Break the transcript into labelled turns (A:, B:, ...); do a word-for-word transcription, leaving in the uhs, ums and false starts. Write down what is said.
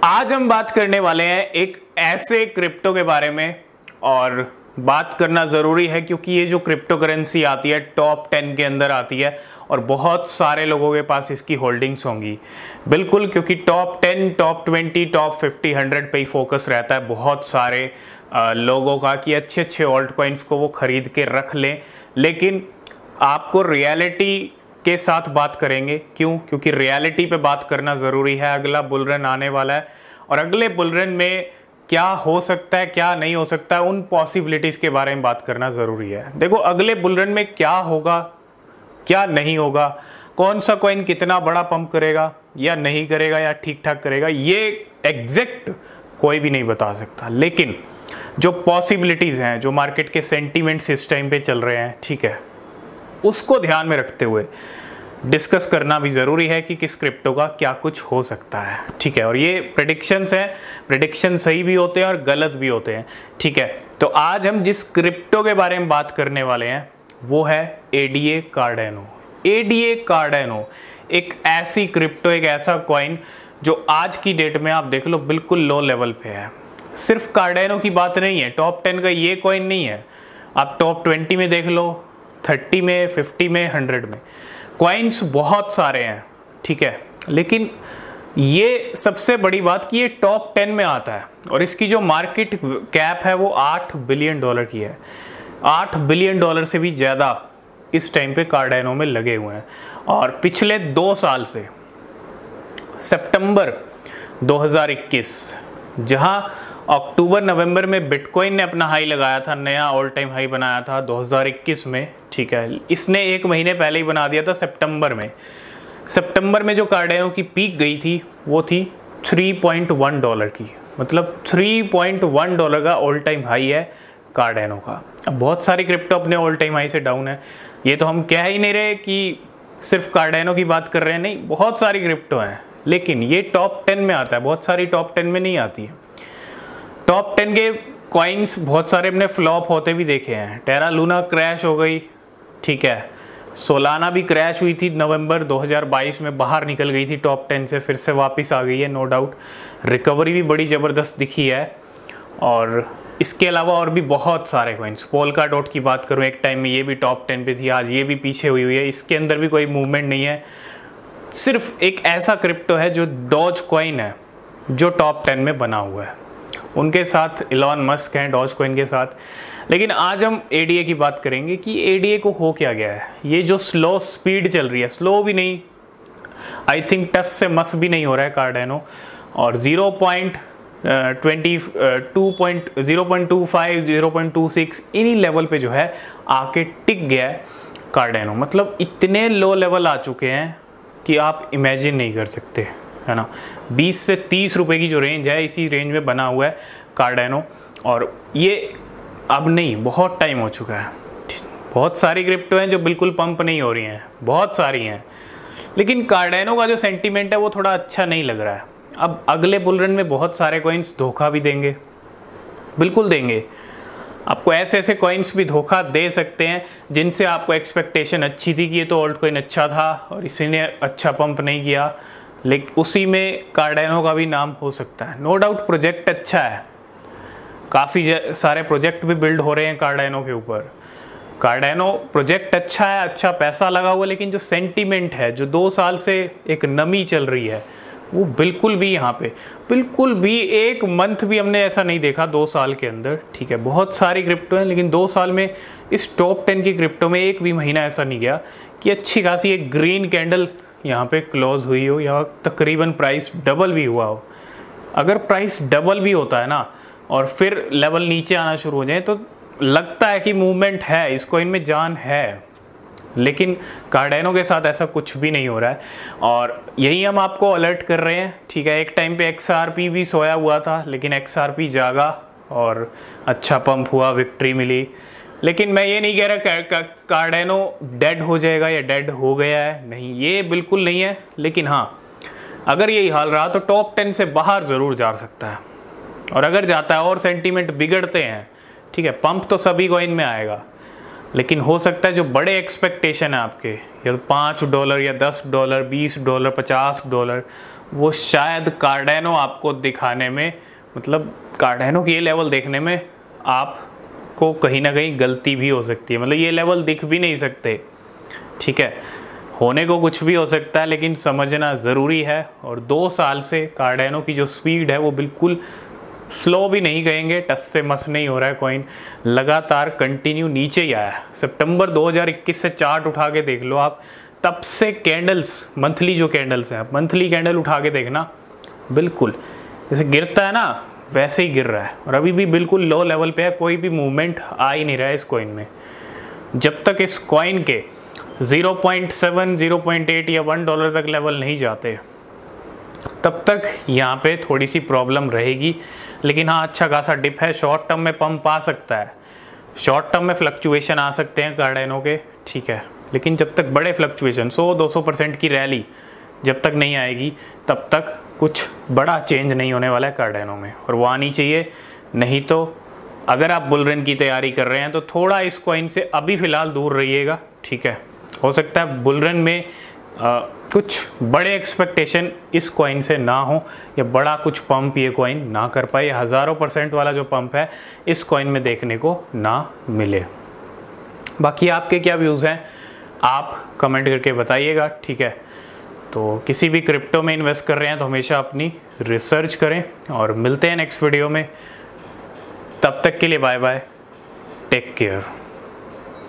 A: आज हम बात करने वाले हैं एक ऐसे क्रिप्टो के बारे में, और बात करना ज़रूरी है क्योंकि ये जो क्रिप्टो करेंसी आती है टॉप टेन के अंदर आती है और बहुत सारे लोगों के पास इसकी होल्डिंग्स होंगी। बिल्कुल, क्योंकि top ten, top twenty, top fifty, hundred पे ही फोकस रहता है बहुत सारे आ, लोगों का कि अच्छे अच्छे ऑल्ट कॉइन्स को वो ख़रीद के रख लें। लेकिन आपको रियलिटी के साथ बात करेंगे। क्यों? क्योंकि रियलिटी पे बात करना ज़रूरी है। अगला बुल रन आने वाला है और अगले बुल रन में क्या हो सकता है, क्या नहीं हो सकता है, उन पॉसिबिलिटीज़ के बारे में बात करना ज़रूरी है। देखो, अगले बुल रन में क्या होगा, क्या नहीं होगा, कौन सा कॉइन कितना बड़ा पंप करेगा या नहीं करेगा या ठीक ठाक करेगा, ये एग्जैक्ट कोई भी नहीं बता सकता। लेकिन जो पॉसिबिलिटीज़ हैं, जो मार्केट के सेंटीमेंट्स इस टाइम पे चल रहे हैं, ठीक है, उसको ध्यान में रखते हुए डिस्कस करना भी ज़रूरी है कि किस क्रिप्टो का क्या कुछ हो सकता है। ठीक है, और ये प्रेडिक्शंस हैं, प्रेडिक्शन सही भी होते हैं और गलत भी होते हैं। ठीक है, तो आज हम जिस क्रिप्टो के बारे में बात करने वाले हैं वो है A D A कार्डेनो। A D A कार्डेनो एक ऐसी क्रिप्टो, एक ऐसा कॉइन जो आज की डेट में आप देख लो बिल्कुल लो लेवल पे है। सिर्फ कार्डेनो की बात नहीं है, टॉप टेन का ये कॉइन नहीं है, आप टॉप ट्वेंटी में देख लो, थर्टी में, फिफ्टी में, हंड्रेड में कॉइन्स बहुत सारे हैं। ठीक है, लेकिन ये सबसे बड़ी बात कि ये टॉप टेन में आता है और इसकी जो मार्केट कैप है वो आठ बिलियन डॉलर की है। आठ बिलियन डॉलर से भी ज़्यादा इस टाइम पे कार्डेनो में लगे हुए हैं। और पिछले दो साल से सितंबर दो हज़ार इक्कीस, जहां अक्टूबर नवंबर में बिटकॉइन ने अपना हाई लगाया था, नया ऑल टाइम हाई बनाया था दो हज़ार इक्कीस में। ठीक है, इसने एक महीने पहले ही बना दिया था सितंबर में। सितंबर में जो कार्डेनो की पीक गई थी वो थी तीन पॉइंट एक डॉलर की, मतलब तीन पॉइंट एक डॉलर का ऑल टाइम हाई है कार्डेनो का। अब बहुत सारी क्रिप्टो अपने ऑल टाइम हाई से डाउन है, ये तो हम कह ही नहीं रहे कि सिर्फ कार्डेनो की बात कर रहे हैं, नहीं, बहुत सारी क्रिप्टो हैं। लेकिन ये टॉप टेन में आता है, बहुत सारी टॉप टेन में नहीं आती है। टॉप टेन के कॉइन्स बहुत सारे अपने फ्लॉप होते भी देखे हैं। टेरा लूना क्रैश हो गई, ठीक है, सोलाना भी क्रैश हुई थी नवंबर दो हज़ार बाईस में, बाहर निकल गई थी टॉप टेन से, फिर से वापस आ गई है, नो डाउट। रिकवरी भी बड़ी ज़बरदस्त दिखी है। और इसके अलावा और भी बहुत सारे कॉइन्स, पोल्का डॉट की बात करूँ, एक टाइम में ये भी टॉप टेन पे थी, आज ये भी पीछे हुई हुई है, इसके अंदर भी कोई मूवमेंट नहीं है। सिर्फ एक ऐसा क्रिप्टो है जो डॉज कॉइन है, जो टॉप टेन में बना हुआ है। उनके साथ इलॉन मस्क हैं डॉज कॉइन के साथ। लेकिन आज हम ए डी ए की बात करेंगे कि ए डी ए को हो क्या गया है। ये जो स्लो स्पीड चल रही है, स्लो भी नहीं, आई थिंक टच से मस भी नहीं हो रहा है कार्डेनो, और zero point twenty two point zero point two five, zero point two six इन्हीं लेवल पे जो है आके टिक गया है कार्डेनो। मतलब इतने लो लेवल आ चुके हैं कि आप इमेजिन नहीं कर सकते, है ना। बीस से तीस रुपए की जो रेंज है, इसी रेंज में बना हुआ है कार्डेनो। और ये अब नहीं, बहुत टाइम हो चुका है। बहुत सारी क्रिप्टो हैं जो बिल्कुल पंप नहीं हो रही हैं, बहुत सारी हैं, लेकिन कार्डेनो का जो सेंटीमेंट है वो थोड़ा अच्छा नहीं लग रहा है। अब अगले बुल रन में बहुत सारे कॉइन्स धोखा भी देंगे, बिल्कुल देंगे। आपको ऐसे ऐसे कॉइन्स भी धोखा दे सकते हैं जिनसे आपको एक्सपेक्टेशन अच्छी थी कि ये तो ऑल्ट कॉइन अच्छा था और इसी ने अच्छा पंप नहीं किया, लेकिन उसी में कार्डेनो का भी नाम हो सकता है। नो डाउट प्रोजेक्ट अच्छा है, काफ़ी सारे प्रोजेक्ट भी बिल्ड हो रहे हैं कार्डेनो के ऊपर। कार्डेनो प्रोजेक्ट अच्छा है, अच्छा पैसा लगा हुआ, लेकिन जो सेंटीमेंट है, जो दो साल से एक नमी चल रही है, वो बिल्कुल भी यहाँ पे, बिल्कुल भी एक मंथ भी हमने ऐसा नहीं देखा दो साल के अंदर। ठीक है, बहुत सारी क्रिप्टो हैं, लेकिन दो साल में इस टॉप टेन की क्रिप्टो में एक भी महीना ऐसा नहीं गया कि अच्छी खासी एक ग्रीन कैंडल यहाँ पे क्लोज हुई हो या तकरीबन प्राइस डबल भी हुआ हो। अगर प्राइस डबल भी होता है ना और फिर लेवल नीचे आना शुरू हो जाए तो लगता है कि मूवमेंट है, इसको इनमें जान है। लेकिन कार्डेनो के साथ ऐसा कुछ भी नहीं हो रहा है और यही हम आपको अलर्ट कर रहे हैं। ठीक है, एक टाइम पे एक्स आर पी भी सोया हुआ था, लेकिन एक्स आर पी जागा और अच्छा पंप हुआ, विक्ट्री मिली। लेकिन मैं ये नहीं कह रहा कार्डेनो डेड हो जाएगा या डेड हो गया है, नहीं, ये बिल्कुल नहीं है। लेकिन हाँ, अगर यही हाल रहा तो टॉप टेन से बाहर ज़रूर जा सकता है, और अगर जाता है और सेंटीमेंट बिगड़ते हैं, ठीक है, पंप तो सभी कॉइन में आएगा, लेकिन हो सकता है जो बड़े एक्सपेक्टेशन है आपके, या तो पाँच डॉलर या दस डॉलर, बीस डॉलर, पचास डॉलर, वो शायद कार्डेनो आपको दिखाने में, मतलब कार्डेनो की ये लेवल देखने में आपको कहीं ना कहीं गलती भी हो सकती है। मतलब ये लेवल दिख भी नहीं सकते, ठीक है, होने को कुछ भी हो सकता है, लेकिन समझना ज़रूरी है। और दो साल से कार्डेनो की जो स्पीड है वो बिल्कुल स्लो भी नहीं कहेंगे, टस से मस नहीं हो रहा है कॉइन, लगातार कंटिन्यू नीचे ही आया है। सितंबर दो हज़ार इक्कीस से चार्ट उठा के देख लो आप, तब से कैंडल्स, मंथली जो कैंडल्स हैं, मंथली कैंडल उठा के देखना, बिल्कुल जैसे गिरता है ना वैसे ही गिर रहा है। और अभी भी बिल्कुल लो लेवल पे है, कोई भी मूवमेंट आ ही नहीं रहा है इस कॉइन में। जब तक इस कॉइन के zero point seven, zero point eight या वन डॉलर तक लेवल नहीं जाते, तब तक यहाँ पे थोड़ी सी प्रॉब्लम रहेगी। लेकिन हाँ, अच्छा खासा डिप है, शॉर्ट टर्म में पंप आ सकता है, शॉर्ट टर्म में फ्लक्चुएशन आ सकते हैं कार्डेनो के, ठीक है, लेकिन जब तक बड़े फ्लक्चुएशन सौ दो सौ परसेंट की रैली जब तक नहीं आएगी, तब तक कुछ बड़ा चेंज नहीं होने वाला है कार्डेनो में, और वो आनी चाहिए। नहीं तो अगर आप बुल रन की तैयारी कर रहे हैं तो थोड़ा इस कॉइन से अभी फ़िलहाल दूर रहिएगा, ठीक है। हो सकता है बुल रन में आ, कुछ बड़े एक्सपेक्टेशन इस कॉइन से ना हो, या बड़ा कुछ पंप ये कॉइन ना कर पाए, हज़ारों परसेंट वाला जो पंप है इस कॉइन में देखने को ना मिले। बाकी आपके क्या व्यूज़ हैं आप कमेंट करके बताइएगा, ठीक है। तो किसी भी क्रिप्टो में इन्वेस्ट कर रहे हैं तो हमेशा अपनी रिसर्च करें, और मिलते हैं नेक्स्ट वीडियो में। तब तक के लिए बाय बाय, टेक केयर।